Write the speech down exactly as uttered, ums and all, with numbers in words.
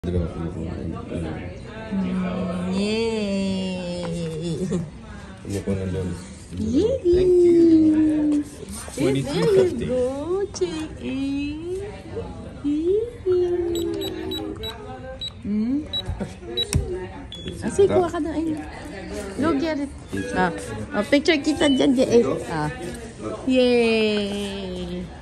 Dalawa ko kumain. Mm, yay! Ano ko na doon? Yay! Thank you. twenty-two fifty. There you go, check-in. Hmm? Asi, kuha ka na. Ay, go get it. Ah, oh, picture kita dyan, J A. Ah. Yay!